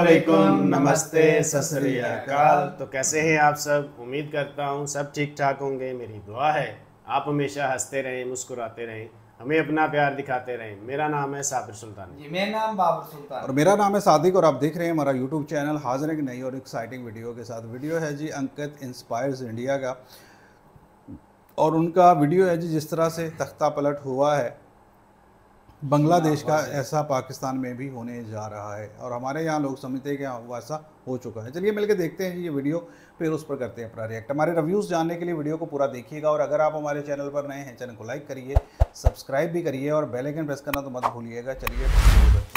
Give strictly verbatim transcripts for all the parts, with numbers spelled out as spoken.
अस्सलामुअलैकुम, नमस्ते, सत श्री अकाल। तो कैसे हैं आप सब? उम्मीद करता हूं सब ठीक ठाक होंगे। मेरी दुआ है आप हमेशा हंसते रहें, मुस्कुराते रहें, हमें अपना प्यार दिखाते रहें। मेरा नाम है साबिर सुल्तान जी, मेरा नाम बाबर सुल्तान और मेरा नाम है सादिक और आप देख रहे हैं हमारा यूट्यूब चैनल। हाजिर है कि नई और एक्साइटिंग वीडियो के साथ। वीडियो है जी अंकित इंस्पायर्स इंडिया का, और उनका वीडियो है जी जिस तरह से तख्ता पलट हुआ है बांग्लादेश का, ऐसा पाकिस्तान में भी होने जा रहा है। और हमारे यहाँ लोग समझते हैं कि हाँ वैसा हो चुका है। चलिए मिलकर देखते हैं जी ये वीडियो, फिर उस पर करते हैं अपना रिएक्ट। हमारे रिव्यूज़ जानने के लिए वीडियो को पूरा देखिएगा, और अगर आप हमारे चैनल पर नए हैं चैनल को लाइक करिए, सब्सक्राइब भी करिए और बेल आइकन प्रेस करना तो मत भूलिएगा। चलिए शुरू करते हैं।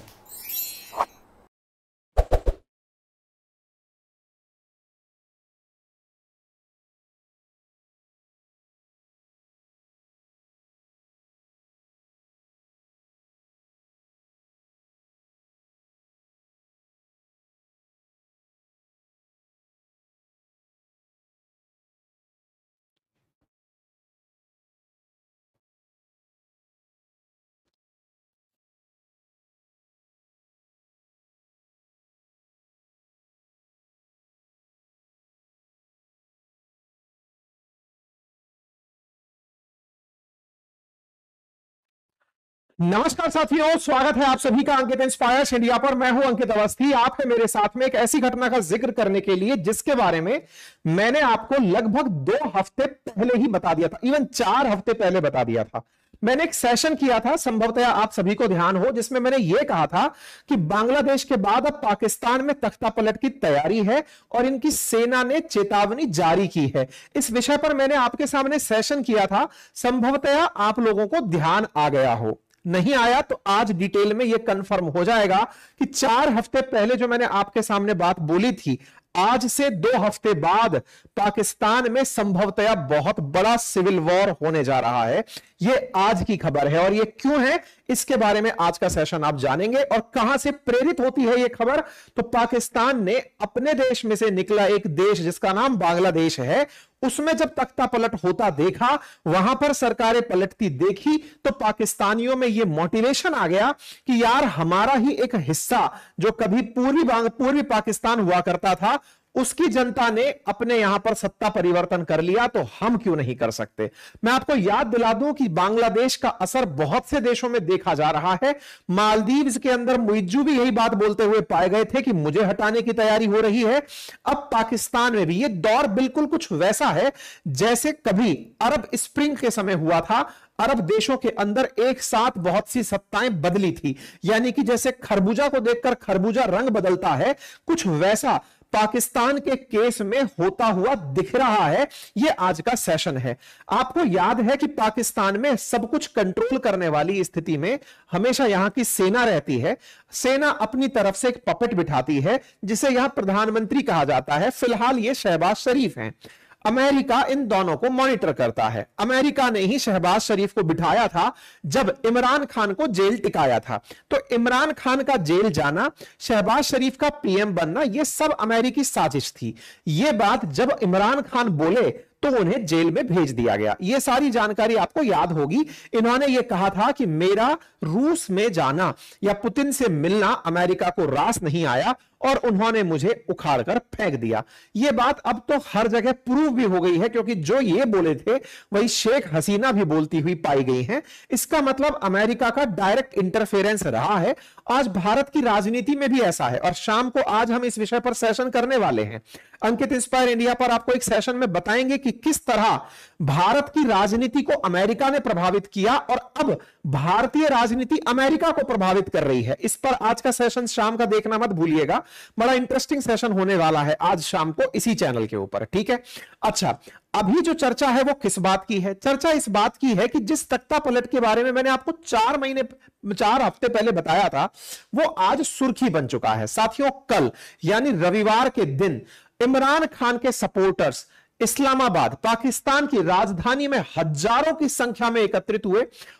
नमस्कार साथियों, स्वागत है आप सभी का अंकित इंस्पायर्स इंडिया पर। मैं हूं अंकित अवस्थी। आप है मेरे साथ में एक ऐसी घटना का जिक्र करने के लिए जिसके बारे में मैंने आपको लगभग दो हफ्ते पहले ही बता दिया था, इवन चार हफ्ते पहले बता दिया था। मैंने एक सेशन किया था, संभवतः आप सभी को ध्यान हो, जिसमें मैंने यह कहा था कि बांग्लादेश के बाद अब पाकिस्तान में तख्ता पलट की तैयारी है और इनकी सेना ने चेतावनी जारी की है। इस विषय पर मैंने आपके सामने सेशन किया था, संभवतः आप लोगों को ध्यान आ गया हो। नहीं आया तो आज डिटेल में यह कंफर्म हो जाएगा कि चार हफ्ते पहले जो मैंने आपके सामने बात बोली थी, आज से दो हफ्ते बाद पाकिस्तान में संभवतः बहुत बड़ा सिविल वॉर होने जा रहा है। यह आज की खबर है, और यह क्यों है इसके बारे में आज का सेशन आप जानेंगे। और कहां से प्रेरित होती है यह खबर? तो पाकिस्तान ने अपने देश में से निकला एक देश जिसका नाम बांग्लादेश है, उसमें जब तख्ता पलट होता देखा, वहां पर सरकारें पलटती देखी, तो पाकिस्तानियों में यह मोटिवेशन आ गया कि यार हमारा ही एक हिस्सा जो कभी पूर्वी पूर्वी पाकिस्तान हुआ करता था, उसकी जनता ने अपने यहां पर सत्ता परिवर्तन कर लिया, तो हम क्यों नहीं कर सकते। मैं आपको याद दिला दूं कि बांग्लादेश का असर बहुत से देशों में देखा जा रहा है। मालदीव्स के अंदर मुइज्जू भी यही बात बोलते हुए पाए गए थे कि मुझे हटाने की तैयारी हो रही है। अब पाकिस्तान में भी यह दौर बिल्कुल कुछ वैसा है जैसे कभी अरब स्प्रिंग के समय हुआ था। अरब देशों के अंदर एक साथ बहुत सी सत्ताएं बदली थी, यानी कि जैसे खरबूजा को देखकर खरबूजा रंग बदलता है, कुछ वैसा पाकिस्तान के केस में होता हुआ दिख रहा है। यह आज का सेशन है। आपको याद है कि पाकिस्तान में सब कुछ कंट्रोल करने वाली स्थिति में हमेशा यहां की सेना रहती है। सेना अपनी तरफ से एक पपेट बिठाती है जिसे यहां प्रधानमंत्री कहा जाता है। फिलहाल यह शहबाज शरीफ हैं। अमेरिका इन दोनों को मॉनिटर करता है। अमेरिका ने ही शहबाज शरीफ को बिठाया था जब इमरान खान को जेल टिकाया था। तो इमरान खान का जेल जाना, शहबाज शरीफ का पीएम बनना, यह सब अमेरिकी साजिश थी। यह बात जब इमरान खान बोले तो उन्हें जेल में भेज दिया गया। यह सारी जानकारी आपको याद होगी। इन्होंने यह कहा था कि मेरा रूस में जाना या पुतिन से मिलना अमेरिका को रास नहीं आया, और उन्होंने मुझे उखाड़कर फेंक दिया। यह बात अब तो हर जगह प्रूव भी हो गई है, क्योंकि जो ये बोले थे वही शेख हसीना भी बोलती हुई पाई गई हैं। इसका मतलब अमेरिका का डायरेक्ट इंटरफेरेंस रहा है। आज भारत की राजनीति में भी ऐसा है, और शाम को आज हम इस विषय पर सेशन करने वाले हैं। अंकित इंस्पायर इंडिया पर आपको एक सेशन में बताएंगे कि किस तरह भारत की राजनीति को अमेरिका ने प्रभावित किया और अब भारतीय राजनीति अमेरिका को प्रभावित कर रही है। इस पर आज का सेशन शाम का देखना मत भूलिएगा। बड़ा इंटरेस्टिंग सेशन होने वाला है आज शाम को इसी चैनल के ऊपर, ठीक है। अच्छा, अभी जो चर्चा है वो किस बात की है? चर्चा इस बात की है कि जिस तख्ता पलट के बारे में मैंने आपको चार महीने चार हफ्ते पहले बताया था, वो आज सुर्खी बन चुका है। साथियों, कल यानी रविवार के दिन इमरान खान के सपोर्टर्स इस्लामाबाद, पाकिस्तान की राजधानी में हजारों की संख्या में एकत्रित हुए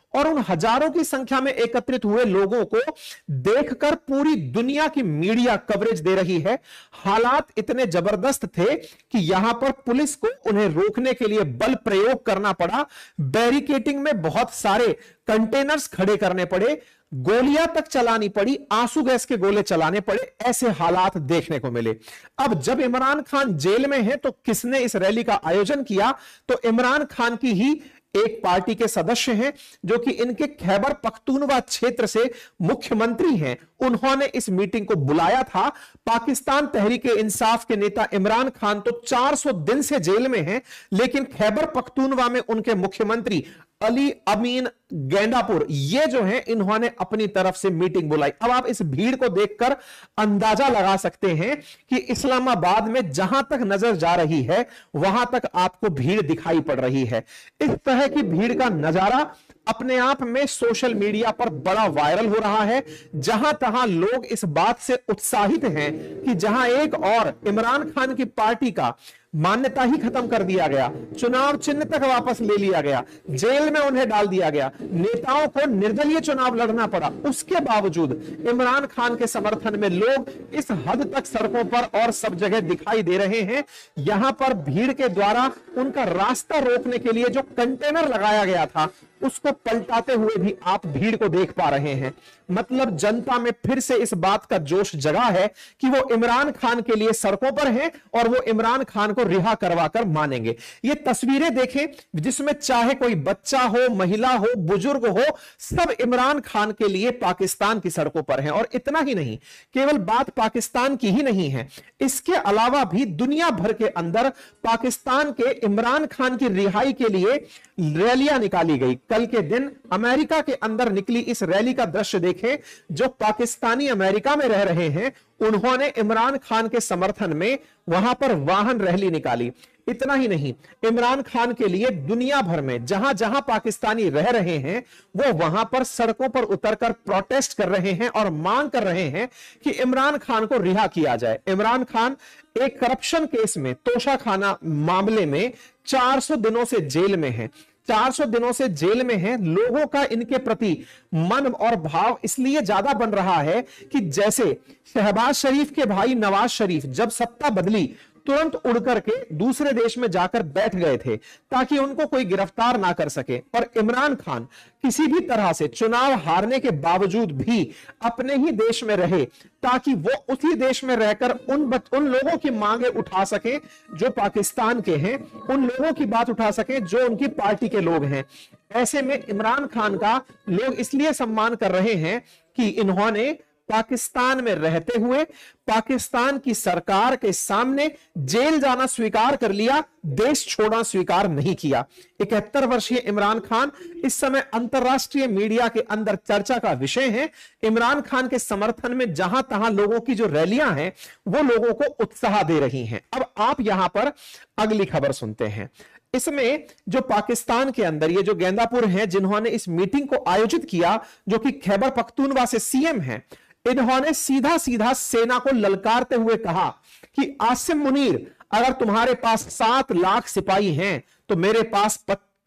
और उन हजारों की संख्या में एकत्रित हुए लोगों को देखकर पूरी दुनिया की मीडिया कवरेज दे रही है। हालात इतने जबरदस्त थे कि यहां पर पुलिस को उन्हें रोकने के लिए बल प्रयोग करना पड़ा, बैरिकेडिंग में बहुत सारे कंटेनर्स खड़े करने पड़े, गोलियां तक चलानी पड़ी, आंसू गैस के गोले चलाने पड़े, ऐसे हालात देखने को मिले। अब जब इमरान खान जेल में है तो किसने इस रैली का आयोजन किया? तो इमरान खान की ही एक पार्टी के सदस्य हैं जो कि इनके खैबर पख्तूनवा क्षेत्र से मुख्यमंत्री हैं। उन्होंने इस मीटिंग को बुलाया था। पाकिस्तान तहरीक-ए-इंसाफ के नेता इमरान खान तो चार सौ दिन से जेल में हैं, लेकिन खैबर पख्तूनवा में उनके मुख्यमंत्री अली अमीन गेंडापुर ये जो है इन्होंने अपनी तरफ से मीटिंग बुलाई। अब आप इस भीड़ को देखकर अंदाजा लगा सकते हैं कि इस्लामाबाद में जहां तक नजर जा रही है वहां तक आपको भीड़ दिखाई पड़ रही है। इस तरह की भीड़ का नजारा अपने आप में सोशल मीडिया पर बड़ा वायरल हो रहा है। जहां तहां लोग इस बात से उत्साहित हैं कि जहां एक और इमरान खान की पार्टी का मान्यता ही खत्म कर दिया गया, चुनाव चिन्ह तक वापस ले लिया गया, जेल में उन्हें डाल दिया गया, नेताओं को निर्दलीय चुनाव लड़ना पड़ा, उसके बावजूद इमरान खान के समर्थन में लोग इस हद तक सड़कों पर और सब जगह दिखाई दे रहे हैं। यहां पर भीड़ के द्वारा उनका रास्ता रोकने के लिए जो कंटेनर लगाया गया था उसको पलटाते हुए भी आप भीड़ को देख पा रहे हैं। मतलब जनता में फिर से इस बात का जोश जगा है कि वो इमरान खान के लिए सड़कों पर हैं और वो इमरान खान को रिहा करवाकर मानेंगे। ये तस्वीरें देखें जिसमें चाहे कोई बच्चा हो, महिला हो, बुजुर्ग हो, सब इमरान खान के लिए पाकिस्तान की सड़कों पर हैं। और इतना ही नहीं, केवल बात पाकिस्तान की ही नहीं है, इसके अलावा भी दुनिया भर के अंदर पाकिस्तान के इमरान खान की रिहाई के लिए रैलियां निकाली गई। कल के दिन अमेरिका के अंदर निकली इस रैली का दृश्य देखें। जो पाकिस्तानी अमेरिका में रह रहे हैं उन्होंने इमरान खान के समर्थन में वहां पर वाहन रैली निकाली। इतना ही नहीं, इमरान खान के लिए दुनिया भर में जहां जहां पाकिस्तानी रह रहे हैं वो वहां पर सड़कों पर उतरकर प्रोटेस्ट कर रहे हैं और मांग कर रहे हैं कि इमरान खान को रिहा किया जाए। इमरान खान एक करप्शन केस में, तोशाखाना मामले में चार सौ दिनों से जेल में है। चार सौ दिनों से जेल में हैं। लोगों का इनके प्रति मन और भाव इसलिए ज्यादा बन रहा है कि जैसे शहबाज शरीफ के भाई नवाज शरीफ जब सत्ता बदली तुरंत उड़ करके दूसरे देश में जाकर बैठ गए थे ताकि उनको कोई गिरफ्तार ना कर सके, और इमरान खान किसी भी तरह से चुनाव हारने के बावजूद भी अपने ही देश में रहे ताकि वो उसी देश में रहकर उन बच, उन लोगों की मांगे उठा सके जो पाकिस्तान के हैं, उन लोगों की बात उठा सके जो उनकी पार्टी के लोग हैं। ऐसे में इमरान खान का लोग इसलिए सम्मान कर रहे हैं कि इन्होंने पाकिस्तान में रहते हुए पाकिस्तान की सरकार के सामने जेल जाना स्वीकार कर लिया, देश छोड़ना स्वीकार नहीं किया। इकहत्तर वर्षीय इमरान खान इस समय अंतरराष्ट्रीय मीडिया के अंदर चर्चा का विषय है। इमरान खान के समर्थन में जहां तहां लोगों की जो रैलियां हैं वो लोगों को उत्साह दे रही हैं। अब आप यहां पर अगली खबर सुनते हैं। इसमें जो पाकिस्तान के अंदर ये जो गेंदापुर हैं जिन्होंने इस मीटिंग को आयोजित किया, जो कि खैबर पख्तूनवा से सीएम हैं, इन्होंने सीधा सीधा सेना को ललकारते हुए कहा कि आसिम मुनीर, अगर तुम्हारे पास सात लाख सिपाही हैं तो मेरे पास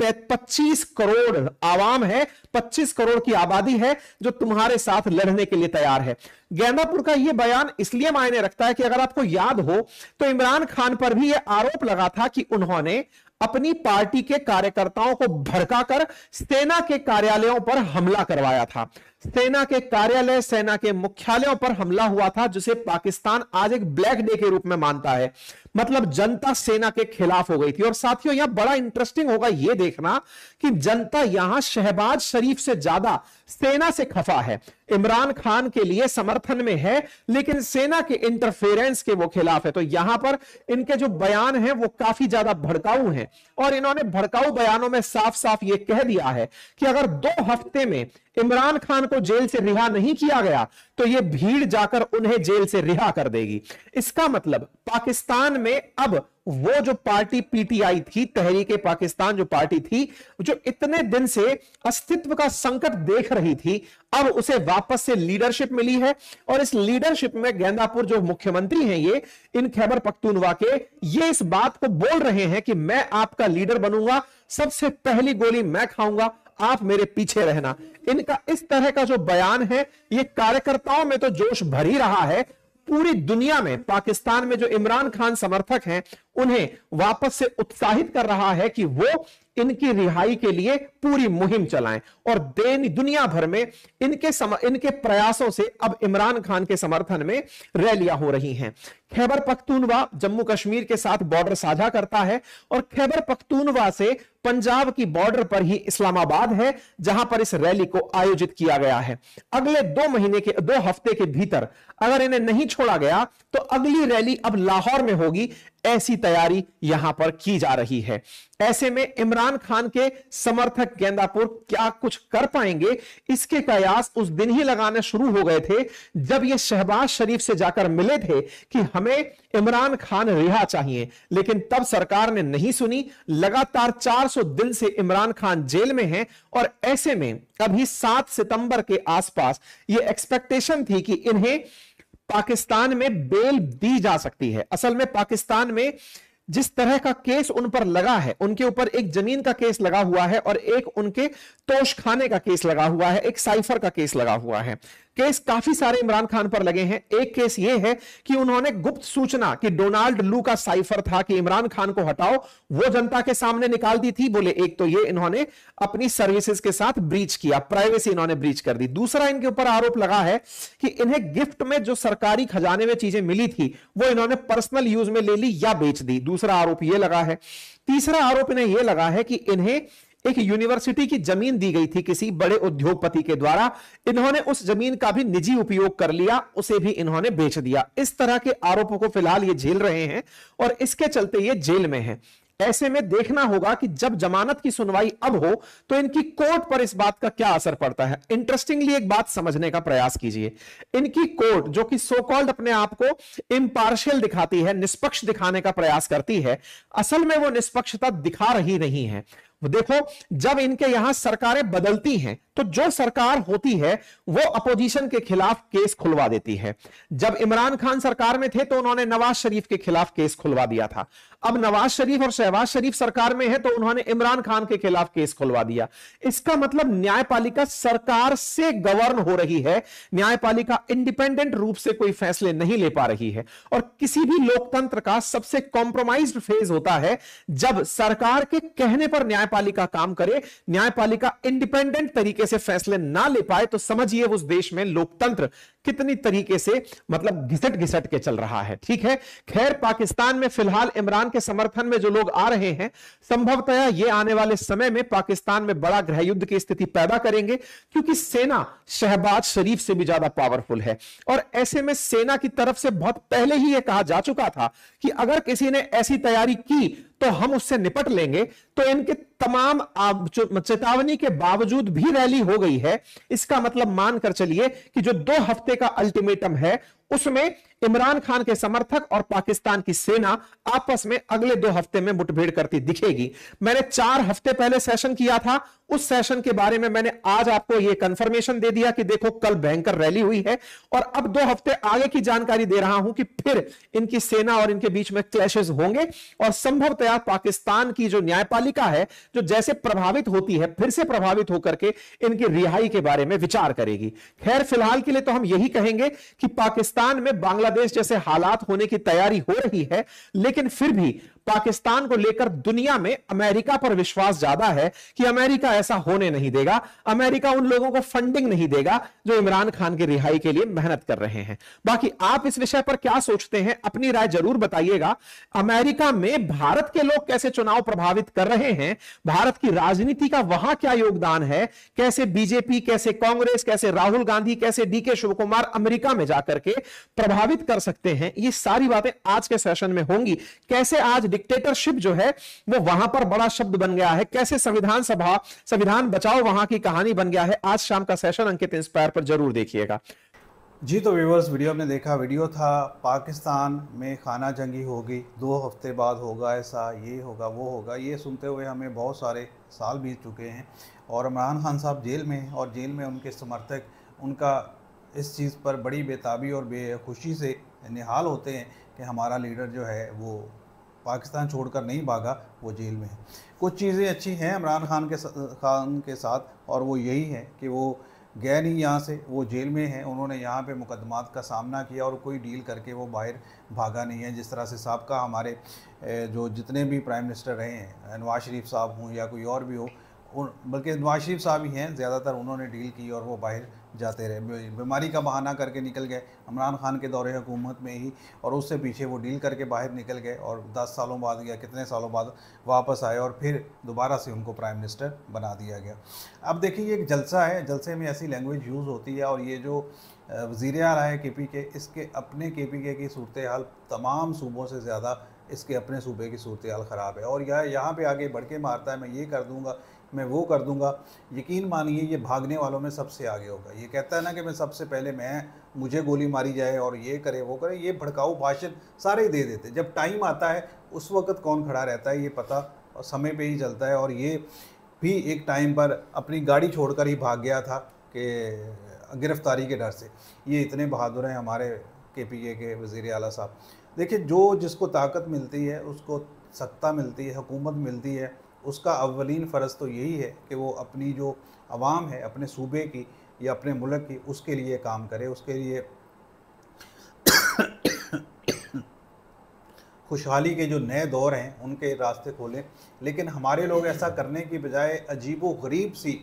पच्चीस करोड़ आवाम है, पच्चीस करोड़ की आबादी है जो तुम्हारे साथ लड़ने के लिए तैयार है। गेंदापुर का यह बयान इसलिए मायने रखता है कि अगर आपको याद हो तो इमरान खान पर भी यह आरोप लगा था कि उन्होंने अपनी पार्टी के कार्यकर्ताओं को भड़काकर सेना के कार्यालयों पर हमला करवाया था। सेना के कार्यालय, सेना के मुख्यालयों पर हमला हुआ था, जिसे पाकिस्तान आज एक ब्लैक डे के रूप में मानता है। मतलब जनता सेना के खिलाफ हो गई थी। और साथियों, यहां बड़ा इंटरेस्टिंग होगा यह देखना कि जनता यहां शहबाज शरीफ से ज्यादा सेना से खफा है। इमरान खान के लिए समर्थन में है लेकिन सेना के इंटरफेरेंस के वो खिलाफ है। तो यहां पर इनके जो बयान हैं वो काफी ज्यादा भड़काऊ हैं और इन्होंने भड़काऊ बयानों में साफ साफ ये कह दिया है कि अगर दो हफ्ते में इमरान खान को जेल से रिहा नहीं किया गया तो यह भीड़ जाकर उन्हें जेल से रिहा कर देगी। इसका मतलब पाकिस्तान में अब वो जो पार्टी पीटीआई थी, तहरीके पाकिस्तान जो पार्टी थी, जो इतने दिन से अस्तित्व का संकट देख रही थी, अब उसे वापस से लीडरशिप मिली है। और इस लीडरशिप में गेंदापुर जो मुख्यमंत्री हैं ये इन खैबर पख्तूनवा के, ये इस बात को बोल रहे हैं कि मैं आपका लीडर बनूंगा, सबसे पहली गोली मैं खाऊंगा, आप मेरे पीछे रहना। इनका इस तरह का जो बयान है, ये कार्यकर्ताओं में तो जोश भर ही रहा है, पूरी दुनिया में पाकिस्तान में जो इमरान खान समर्थक हैं उन्हें वापस से उत्साहित कर रहा है कि वो इनकी रिहाई के लिए पूरी मुहिम चलाएं। और देन दुनिया भर में इनके सम, इनके प्रयासों से अब इमरान खान के समर्थन में रैलियां हो रही हैं। खैबर पख्तूनवा जम्मू कश्मीर के साथ बॉर्डर साझा करता है और खैबर पख्तूनवा से पंजाब की बॉर्डर पर ही इस्लामाबाद है, जहां पर इस रैली को आयोजित किया गया है। अगले दो महीने के दो हफ्ते के भीतर अगर इन्हें नहीं छोड़ा गया तो अगली रैली अब लाहौर में होगी, ऐसी तैयारी यहां पर की जा रही है। ऐसे में इमरान खान के समर्थक गेंदापुर क्या कुछ कर पाएंगे, इसके कयास उस दिन ही लगाने शुरू हो गए थे जब ये शहबाज शरीफ से जाकर मिले थे कि हमें इमरान खान रिहा चाहिए, लेकिन तब सरकार ने नहीं सुनी। लगातार चार सौ दिन से इमरान खान जेल में हैं और ऐसे में अभी सात सितंबर के आसपास यह एक्सपेक्टेशन थी कि इन्हें पाकिस्तान में बेल दी जा सकती है। असल में पाकिस्तान में जिस तरह का केस उन पर लगा है, उनके ऊपर एक जमीन का केस लगा हुआ है और एक उनके तोशखाने का केस लगा हुआ है, एक साइफर का केस लगा हुआ है। केस काफी सारे इमरान खान पर लगे हैं। एक केस यह है कि उन्होंने गुप्त सूचना कि डोनाल्ड लू का साइफर था कि इमरान खान को हटाओ, वो जनता के सामने निकाल दी थी। बोले एक तो ये इन्होंने अपनी सर्विसेज के साथ ब्रीच किया, प्राइवेसी इन्होंने ब्रीच कर दी। दूसरा इनके ऊपर आरोप लगा है कि इन्हें गिफ्ट में जो सरकारी खजाने में चीजें मिली थी वो इन्होंने पर्सनल यूज में ले ली या बेच दी। दूसरा आरोप यह लगा है। तीसरा आरोप इन्हें यह लगा है कि इन्हें एक यूनिवर्सिटी की जमीन दी गई थी किसी बड़े उद्योगपति के द्वारा, इन्होंने उस जमीन का भी निजी उपयोग कर लिया, उसे भी इन्होंने बेच दिया। इस तरह के आरोपों को फिलहाल ये झेल रहे हैं और इसके चलते ये जेल में हैं। ऐसे में देखना होगा कि जब जमानत की सुनवाई अब हो तो इनकी कोर्ट पर इस बात का क्या असर पड़ता है। इंटरेस्टिंगली एक बात समझने का प्रयास कीजिए, इनकी कोर्ट जो कि सो कॉल्ड अपने आप को इम्पार्शियल दिखाती है, निष्पक्ष दिखाने का प्रयास करती है, असल में वो निष्पक्षता दिखा रही नहीं है। देखो, जब इनके यहां सरकारें बदलती हैं तो जो सरकार होती है वो अपोजिशन के खिलाफ केस खुलवा देती है। जब इमरान खान सरकार में थे तो उन्होंने नवाज शरीफ के खिलाफ केस खुलवा दिया था। अब नवाज शरीफ और शहबाज शरीफ सरकार में है तो उन्होंने इमरान खान के खिलाफ केस खुलवा दिया। इसका मतलब न्यायपालिका सरकार से गवर्न हो रही है, न्यायपालिका इंडिपेंडेंट रूप से कोई फैसले नहीं ले पा रही है। और किसी भी लोकतंत्र का सबसे कॉम्प्रोमाइज्ड फेज होता है जब सरकार के कहने पर न्यायपालिका काम करे, न्यायपालिका इंडिपेंडेंट तरीके से फैसले ना ले पाए तो समझिए उस देश में लोकतंत्र कितनी तरीके से मतलब घिसट घिसट के चल रहा है। ठीक है, खैर पाकिस्तान में फिलहाल इमरान के समर्थन में जो लोग आ रहे हैं संभवतः ये आने वाले समय में पाकिस्तान में बड़ा गृह युद्ध की स्थिति पैदा करेंगे, क्योंकि सेना शहबाज शरीफ से भी ज्यादा पावरफुल है। और ऐसे में सेना की तरफ से बहुत पहले ही यह कहा जा चुका था कि अगर किसी ने ऐसी तैयारी की तो हम उससे निपट लेंगे। तो इनके तमाम चेतावनी के बावजूद भी रैली हो गई है। इसका मतलब मानकर चलिए कि जो दो हफ्ते का अल्टीमेटम है उसमें इमरान खान के समर्थक और पाकिस्तान की सेना आपस में अगले दो हफ्ते में मुठभेड़ करती दिखेगी। मैंने चार हफ्ते पहले सेशन किया था, उस सेशन के बारे में मैंने आज आपको यह कंफर्मेशन दे दिया कि देखो कल भयंकर रैली हुई है। और अब दो हफ्ते आगे की जानकारी दे रहा हूं कि फिर इनकी सेना और इनके बीच में क्लैशेस होंगे और संभवतः पाकिस्तान की जो न्यायपालिका है जो जैसे प्रभावित होती है फिर से प्रभावित होकर के इनकी रिहाई के बारे में विचार करेगी। खैर फिलहाल के लिए तो हम यही कहेंगे कि पाकिस्तान में बांग्लादेश जैसे हालात होने की तैयारी हो रही है, लेकिन फिर भी पाकिस्तान को लेकर दुनिया में अमेरिका पर विश्वास ज्यादा है कि अमेरिका ऐसा होने नहीं देगा। अमेरिका उन लोगों को फंडिंग नहीं देगा जो इमरान खान की रिहाई के लिए मेहनत कर रहे हैं। बाकी आप इस विषय पर क्या सोचते हैं, अपनी राय जरूर बताइएगा। अमेरिका में भारत के लोग कैसे चुनाव प्रभावित कर रहे हैं, भारत की राजनीति का वहां क्या योगदान है, कैसे बीजेपी, कैसे कांग्रेस, कैसे राहुल गांधी, कैसे डी के शिव कुमार अमेरिका में जाकर के प्रभावित कर सकते हैं, ये सारी बातें आज के सेशन में होंगी। कैसे आज डिक्टेटरशिप जो है वो वहां पर बड़ा शब्द बन गया है, कैसे संविधान सभा, संविधान बचाओ वहां की कहानी बन गया है। आज शाम का सेशन अंकित इंस्पायर पर जरूर देखिएगा। जी तो व्यूवर्स, वीडियो आपने देखा, वीडियो था पाकिस्तान में खाना जंगी होगी, दो हफ्ते बाद होगा ऐसा, ये होगा वो होगा, ये सुनते हुए हमें बहुत सारे साल बीत चुके हैं और इमरान खान साहब जेल में हैं और जेल में उनके समर्थक उनका इस चीज़ पर बड़ी बेताबी और बेखुशी से निहाल होते हैं कि हमारा लीडर जो है वो पाकिस्तान छोड़कर नहीं भागा, वो जेल में है। कुछ चीज़ें अच्छी हैं इमरान खान के खान के साथ, और वो यही है कि वो गए नहीं यहाँ से, वो जेल में हैं। उन्होंने यहाँ पे मुकदमात का सामना किया और कोई डील करके वो बाहर भागा नहीं है। जिस तरह से साबका हमारे जो जितने भी प्राइम मिनिस्टर रहे हैं, नवाज शरीफ साहब हों या कोई और भी हो, बल्कि नवाज शरीफ साहब ही हैं ज़्यादातर, उन्होंने डील की और वो बाहर जाते रहे, बीमारी का बहाना करके निकल गए इमरान खान के दौरे हुकूमत में ही, और उससे पीछे वो डील करके बाहर निकल गए और दस सालों बाद या कितने सालों बाद वापस आए और फिर दोबारा से उनको प्राइम मिनिस्टर बना दिया गया। अब देखिए ये एक जलसा है, जलसे में ऐसी लैंग्वेज यूज़ होती है, और ये जो वज़ीर आला है के पी के, इसके अपने के पी के की सूरत हाल तमाम सूबों से ज़्यादा इसके अपने सूबे की सूरत हाल ख़राब है, और यह यहाँ पे आगे बढ़ के मारता है, मैं ये कर दूँगा, मैं वो कर दूंगा। यकीन मानिए ये भागने वालों में सबसे आगे होगा। ये कहता है ना कि मैं सबसे पहले मैं मुझे गोली मारी जाए और ये करे वो करे, ये भड़काऊ भाषण सारे ही दे देते। जब टाइम आता है उस वक़्त कौन खड़ा रहता है ये पता और समय पे ही चलता है। और ये भी एक टाइम पर अपनी गाड़ी छोड़कर ही भाग गया था कि गिरफ्तारी के डर से। ये इतने बहादुर हैं हमारे के पी ए के वज़ीर आला साहब। देखिए जो जिसको ताकत मिलती है उसको सत्ता मिलती है, हुकूमत मिलती है, उसका अव्वलीन फ़र्ज़ तो यही है कि वो अपनी जो आवाम है, अपने सूबे की या अपने मुल्क की, उसके लिए काम करे, उसके लिए खुशहाली के जो नए दौर हैं उनके रास्ते खोलें। लेकिन हमारे लोग ऐसा करने की बजाय अजीबो गरीब सी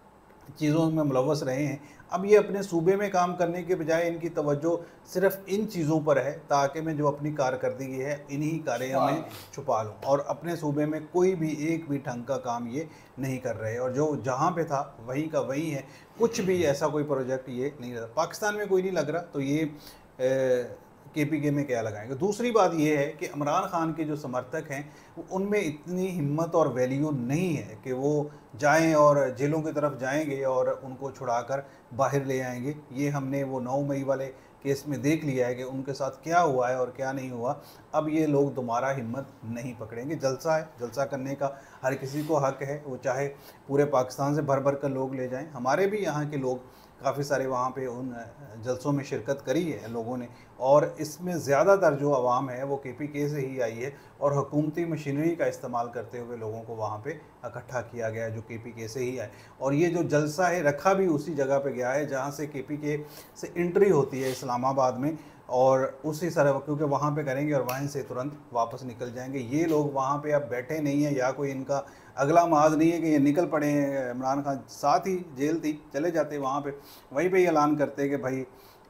चीज़ों में मुलव्वस रहे हैं। अब ये अपने सूबे में काम करने के बजाय इनकी तवज्जो सिर्फ इन चीज़ों पर है ताकि मैं जो अपनी कारकर्दगी है इन्हीं कार्यों में छुपा लूँ, और अपने सूबे में कोई भी एक भी ढंग का काम ये नहीं कर रहे, और जो जहाँ पे था वहीं का वहीं है। कुछ भी ऐसा कोई प्रोजेक्ट ये नहीं रहता। पाकिस्तान में कोई नहीं लग रहा तो ये ए, के पी के में क्या लगाएंगे। दूसरी बात यह है कि इमरान खान के जो समर्थक हैं उनमें इतनी हिम्मत और वैल्यू नहीं है कि वो जाएं और जेलों की तरफ जाएंगे और उनको छुड़ाकर बाहर ले आएंगे। ये हमने वो नौ मई वाले केस में देख लिया है कि उनके साथ क्या हुआ है और क्या नहीं हुआ। अब ये लोग दोबारा हिम्मत नहीं पकड़ेंगे। जलसा है, जलसा करने का हर किसी को हक है, वो चाहे पूरे पाकिस्तान से भर भर कर लोग ले जाएं। हमारे भी यहाँ के लोग काफ़ी सारे वहाँ पे उन जलसों में शिरकत करी है लोगों ने, और इसमें ज़्यादातर जो आवाम है वो के पी के से ही आई है, और हुकूमती मशीनरी का इस्तेमाल करते हुए लोगों को वहाँ पे इकट्ठा किया गया है जो के पी के से ही आए। और ये जो जलसा है रखा भी उसी जगह पे गया है जहाँ से के पी के से एंट्री होती है इस्लामाबाद में, और उसी तरह क्योंकि वहाँ पे करेंगे और वहीं से तुरंत वापस निकल जाएंगे। ये लोग वहाँ पे अब बैठे नहीं हैं, या कोई इनका अगला माज नहीं है कि ये निकल पड़े हैं। इमरान खान साथ ही जेल थी, चले जाते वहाँ पे, वहीं पे ही ऐलान करते कि भाई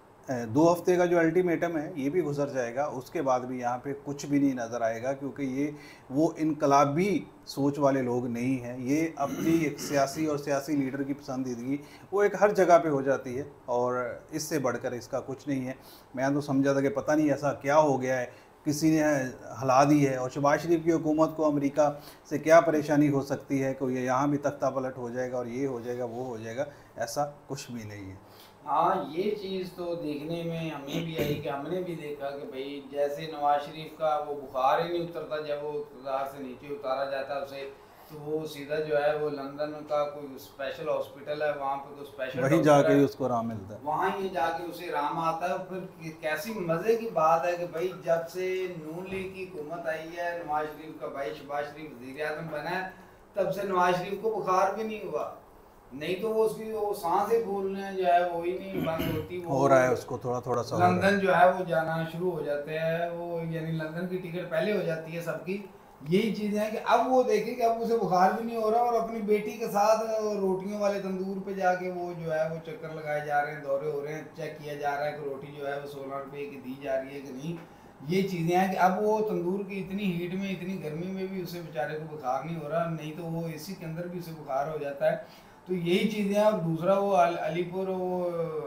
दो हफ्ते का जो अल्टीमेटम है ये भी गुजर जाएगा, उसके बाद भी यहाँ पे कुछ भी नहीं नज़र आएगा, क्योंकि ये वो इनकलाबी सोच वाले लोग नहीं हैं। ये अपनी एक सियासी और सियासी लीडर की पसंदीदगी वो एक हर जगह पे हो जाती है, और इससे बढ़कर इसका कुछ नहीं है। मैं तो समझा था कि पता नहीं ऐसा क्या हो गया है, किसी ने हिला दी है, और शहबाज शरीफ की हुकूमत को अमेरिका से क्या परेशानी हो सकती है कि ये यहाँ भी तख्ता पलट हो जाएगा और ये हो जाएगा वो हो जाएगा, ऐसा कुछ भी नहीं है। हाँ, ये चीज़ तो देखने में हमें भी आई कि हमने भी देखा कि भाई जैसे नवाज शरीफ का वो बुखार ही नहीं उतरता, जब वो इक़्तिदार से नीचे उतारा जाता है उसे, तो वो सीधा जो है वो लंदन का कोई स्पेशल हॉस्पिटल है, वहाँ पे कोई स्पेशल वहीं जाके ही उसको आराम मिलता है, वहाँ ही जाके उसे आराम आता है। फिर कैसी मज़े की बात है कि भाई जब से नून लीग की हुकूमत आई है, नवाज शरीफ का भाई शहबाज शरीफ वज़ीर आज़म बना है, तब से नवाज शरीफ को बुखार भी नहीं हुआ। नहीं तो वो उसकी वो सांसें फूलने जो है वो ही नहीं बंद होती, वो हो रहा है उसको थोड़ा थोड़ा सा। लंदन जो है वो जाना शुरू हो जाते हैं, वो यानी लंदन की टिकट पहले हो जाती है सबकी। यही चीज़ें हैं कि अब वो देखे कि अब उसे बुखार भी नहीं हो रहा, और अपनी बेटी के साथ रोटियों वाले तंदूर पे जाके वो जो है वो चक्कर लगाए जा रहे हैं, दौरे हो रहे हैं, चेक किया जा रहा है कि रोटी जो है वो सोलह रुपये की दी जा रही है कि नहीं। ये चीज़ें हैं कि अब वो तंदूर की इतनी हीट में, इतनी गर्मी में भी उसे बेचारे को बुखार नहीं हो रहा, नहीं तो वो एसी के अंदर भी उसे बुखार हो जाता है। तो यही चीज़ें हैं। और दूसरा वो अलीपुर वो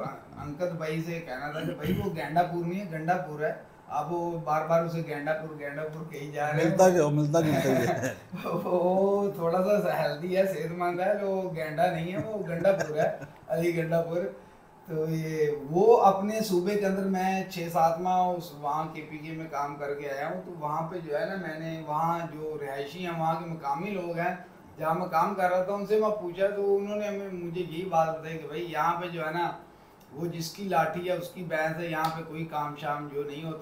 अंकत भाई से कहना था कि भाई वो गेंडापुर नहीं है, गंडापुर है। आप वो बार बार उसे गेंडापुर गेंडापुर कही जा रहे हैं, मिलता जो मिलता जुलता ही है। वो थोड़ा सा हेल्दी है, सेहतमंद है, वो गेंडा नहीं है, वो गंडापुर है, अली गंडापुर। तो ये वो अपने सूबे के अंदर मैं छः सात माह उस वहाँ के पी के में काम करके आया हूँ। तो वहाँ पे जो है ना, मैंने वहाँ जो रिहायशी हैं, वहाँ के मकामी लोग हैं, जहाँ मैं काम कर रहा था, उनसे मैं पूछा तो उन्होंने हमें मुझे यही बात बताई कि भाई यहाँ पे जो है ना, वो जिसकी लाठी है उसकी भैंस है, यहाँ पे कोई काम शाम जो नहीं होता।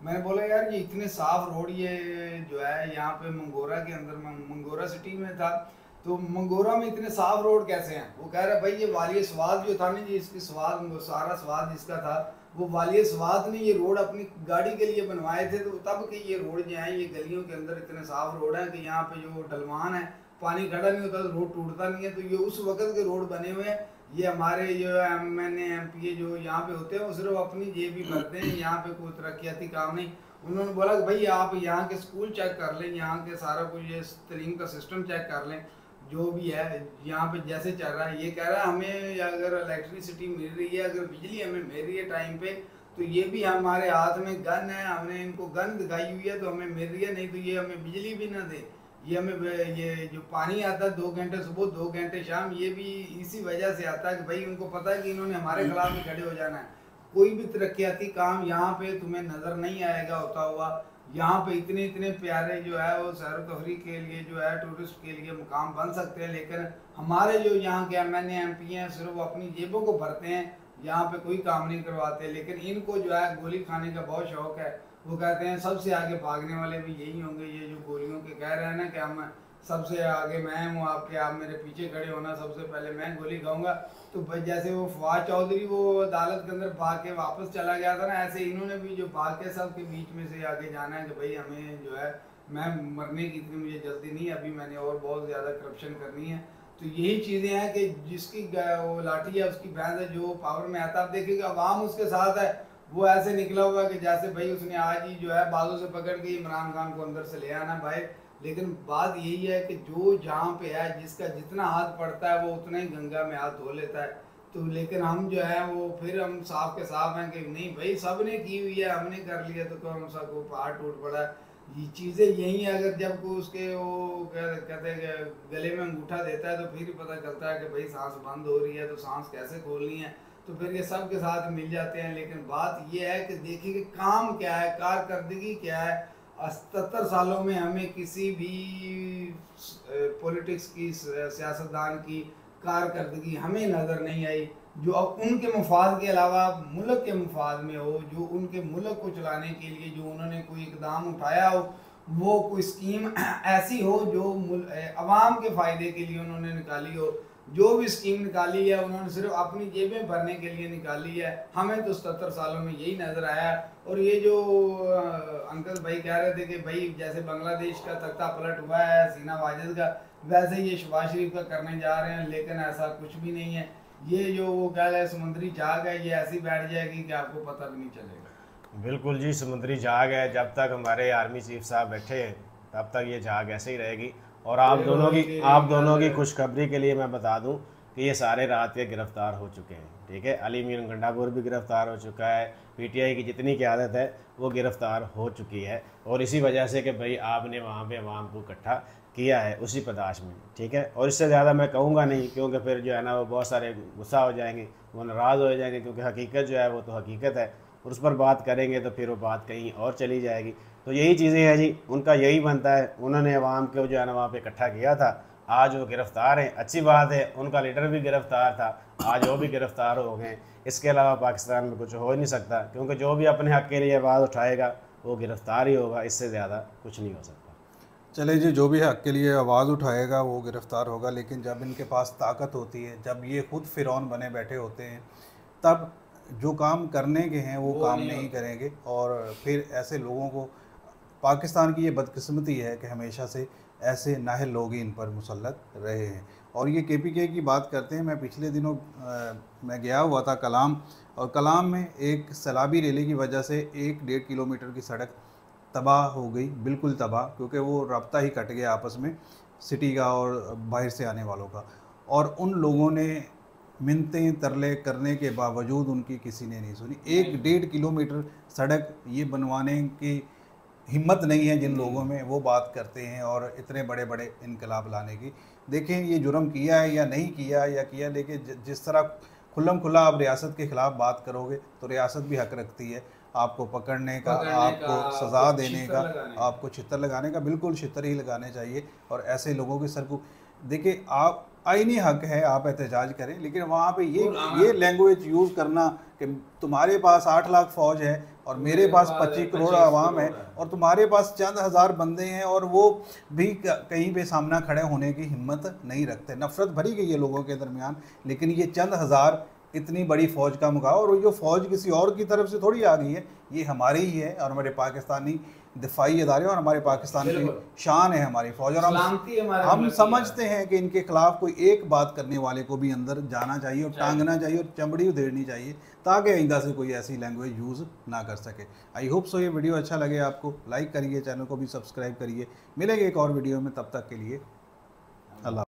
मैंने बोला यार ये इतने साफ रोड ये जो है यहाँ पे मंगोरा के अंदर, मंगोरा सिटी में था, तो मंगोरा में इतने साफ रोड कैसे हैं? वो कह रहा है भाई ये वालिय स्वाद जो था ना जी, इसकी स्वाद सारा स्वाद जिसका था वो वालिय स्वाद ने ये रोड अपनी गाड़ी के लिए बनवाए थे, तो तब के ये रोड जो हैं ये गलियों के अंदर इतने साफ रोड हैं कि यहाँ पे जो ढलवान है पानी खड़ा नहीं होता तो रोड टूटता नहीं है। तो ये उस वक्त के रोड बने हुए हैं। ये हमारे जो M N A M P A जो यहाँ पे होते हैं वो सिर्फ अपनी जेब ही भरते हैं, यहाँ पे कोई तरक्याती काम नहीं। उन्होंने बोला कि भाई आप यहाँ के स्कूल चेक कर लें, यहाँ के सारा कुछ ये तलीम का सिस्टम चेक कर लें, जो भी है यहाँ पे जैसे चल रहा है। ये कह रहा है हमें अगर इलेक्ट्रिसिटी मिल रही है, अगर बिजली हमें मिल रही है टाइम पे, तो ये भी हमारे हाथ में गन है, हमने इनको गन दिखाई हुई है तो हमें मिल रही है, नहीं तो ये हमें बिजली भी ना दे। ये हमें ये जो पानी आता है दो घंटे सुबह दो घंटे शाम, ये भी इसी वजह से आता है कि भाई उनको पता है कि इन्होंने हमारे खिलाफ ही खड़े हो जाना है। कोई भी तरक्याती काम यहाँ पे तुम्हें नज़र नहीं आएगा होता हुआ। यहाँ पे इतने इतने प्यारे जो है वो सैर तफरी के लिए जो है टूरिस्ट के लिए मुकाम बन सकते हैं, लेकिन हमारे जो यहाँ के M N A M P हैं सिर्फ वो अपनी जेबों को भरते हैं, यहाँ पे कोई काम नहीं करवाते। लेकिन इनको जो है गोली खाने का बहुत शौक है। वो कहते हैं सबसे आगे भागने वाले भी यही होंगे, ये जो गोलियों के कह रहे हैं ना कि हम सबसे आगे मैं हूँ आपके, आप मेरे पीछे खड़े होना, सबसे पहले मैं गोली खाऊंगा। तो भाई जैसे वो फवाद चौधरी वो अदालत के अंदर भाग के वापस चला गया था ना, ऐसे इन्होंने भी जो भाग के सब के बीच में से आगे जाना है कि भाई हमें जो है मैं मरने की इतनी मुझे जल्दी नहीं, अभी मैंने और बहुत ज़्यादा करप्शन करनी है। तो यही चीज़ें हैं कि जिसकी वो लाठी है उसकी भैंस है, जो पावर में आता है। आप देखिएगा अवाम उसके साथ है, वो ऐसे निकला हुआ कि जैसे भाई उसने आज ही जो है बालों से पकड़ के इमरान खान को अंदर से ले आना भाई। लेकिन बात यही है कि जो जहाँ पे है जिसका जितना हाथ पड़ता है वो उतना ही गंगा में हाथ धो लेता है। तो लेकिन हम जो है वो फिर हम साफ के साफ हैं कि नहीं भाई सब ने की हुई है, हमने कर लिया तो कौन सा को पहाड़ टूट पड़ा। ये चीज़ें यही है, अगर जब को उसके वो कहते हैं गले में अंगूठा देता है तो फिर पता चलता है कि भाई सांस बंद हो रही है तो सांस कैसे खोलनी है, तो फिर ये सब के साथ मिल जाते हैं। लेकिन बात ये है कि देखिए कि काम क्या है, कारकर्दगी क्या है। सत्तर सालों में हमें किसी भी पॉलिटिक्स की सियासतदान की कारकर्दगी हमें नज़र नहीं आई जो अब उनके मुफाद के अलावा मुल्क के मुफाद में हो, जो उनके मुल्क को चलाने के लिए जो उन्होंने कोई इकदाम उठाया हो, वो कोई स्कीम ऐसी हो जो अवाम के फ़ायदे के लिए उन्होंने निकाली हो। जो भी स्कीम निकाली है उन्होंने सिर्फ अपनी जेबें भरने के लिए निकाली है। हमें तो सत्तर सालों में यही नज़र आया। और ये जो अंकल भाई कह रहे थे कि भाई जैसे बांग्लादेश का तख्ता पलट हुआ है सीना वाजिद का, वैसे ये शहबाज शरीफ का करने जा रहे हैं, लेकिन ऐसा कुछ भी नहीं है। ये जो वो कह रहे हैं समुद्री जाग है, ये ऐसी बैठ जाएगी कि आपको पता भी नहीं चलेगा। बिल्कुल जी, समुद्री जाग है। जब तक हमारे आर्मी चीफ साहब बैठे हैं तब तक ये जाग ऐसे ही रहेगी। और आप दोनों की आप दोनों की खुशखबरी के लिए मैं बता दूं कि ये सारे रात के गिरफ्तार हो चुके हैं। ठीक है, अली मीन गंडापुर भी गिरफ्तार हो चुका है, पीटीआई की जितनी क़यादत है वो गिरफ्तार हो चुकी है। और इसी वजह से कि भाई आपने वहाँ पे अवाम को इकट्ठा किया है उसी पदाश में। ठीक है, और इससे ज़्यादा मैं कहूँगा नहीं, क्योंकि फिर जो है ना वो बहुत सारे गुस्सा हो जाएंगे, वो नाराज़ हो जाएंगे, क्योंकि हकीकत जो है वो तो हकीकत है, और उस पर बात करेंगे तो फिर वो बात कहीं और चली जाएगी। तो यही चीज़ें हैं जी, उनका यही बनता है। उन्होंने अवाम को जो है ना वहाँ पे इकट्ठा किया था, आज वो गिरफ़्तार हैं, अच्छी बात है। उनका लीडर भी गिरफ़्तार था, आज वो भी गिरफ़्तार हो गए। इसके अलावा पाकिस्तान में कुछ हो ही नहीं सकता, क्योंकि जो भी अपने हक़ के लिए आवाज़ उठाएगा वो गिरफ़्तार ही होगा, इससे ज़्यादा कुछ नहीं हो सकता। चले जी, जो भी हक़ के लिए आवाज़ उठाएगा वो गिरफ़्तार होगा। लेकिन जब इनके पास ताकत होती है, जब ये खुद फ़िरौन बने बैठे होते हैं, तब जो काम करने के हैं वो, वो काम नहीं, नहीं करेंगे। और फिर ऐसे लोगों को, पाकिस्तान की ये बदकिस्मती है कि हमेशा से ऐसे नाहल लोग ही इन पर मुसल्लत रहे हैं। और ये के पी के की बात करते हैं, मैं पिछले दिनों आ, मैं गया हुआ था कलाम, और कलाम में एक सैलाबी रैली की वजह से एक डेढ़ किलोमीटर की सड़क तबाह हो गई, बिल्कुल तबाह, क्योंकि वो राब्ता ही कट गया आपस में सिटी का और बाहर से आने वालों का। और उन लोगों ने मिन्नतें तरले करने के बावजूद उनकी किसी ने नहीं सुनी। एक डेढ़ किलोमीटर सड़क ये बनवाने की हिम्मत नहीं है जिन लोगों में, वो बात करते हैं और इतने बड़े बड़े इनकलाब लाने की। देखें ये जुर्म किया है या नहीं किया या किया, लेकिन जिस तरह खुल्लम खुल्ला आप रियासत के ख़िलाफ़ बात करोगे तो रियासत भी हक़ रखती है आपको पकड़ने का, आपको सज़ा देने का, आपको छितर लगाने का। बिल्कुल छितर ही लगाने चाहिए। और ऐसे लोगों के सर को देखिए, आप आईनी हक है, आप एहतजाज करें, लेकिन वहाँ पे ये और आना- ये लैंग्वेज यूज़ करना कि तुम्हारे पास आठ लाख फौज है और मेरे पास पच्चीस करोड़ पच्चीस आवाम है करोड़ है। और तुम्हारे पास चंद हज़ार बंदे हैं और वो भी क- कहीं पे सामना खड़े होने की हिम्मत नहीं रखते। नफरत भरी गई है लोगों के दरमियान, लेकिन ये चंद हज़ार इतनी बड़ी फ़ौज का मुकाबला, और जो फ़ौज किसी और की तरफ से थोड़ी आ गई है, ये हमारी ही है और हमारे पाकिस्तानी दिफाई इदारे और हमारे पाकिस्तान की बिल्कुल। शान है हमारी फ़ौज। और हम सलामती हमारे हम मुल्क की समझते हैं कि इनके खिलाफ कोई एक बात करने वाले को भी अंदर जाना चाहिए और टांगना चाहिए और चमड़ी उधेड़नी चाहिए, ताकि आइंदा से कोई ऐसी लैंग्वेज यूज़ ना कर सके। आई होप सो ये वीडियो अच्छा लगे आपको, लाइक करिए, चैनल को भी सब्सक्राइब करिए। मिलेंगे एक और वीडियो में, तब तक के लिए अल्लाह।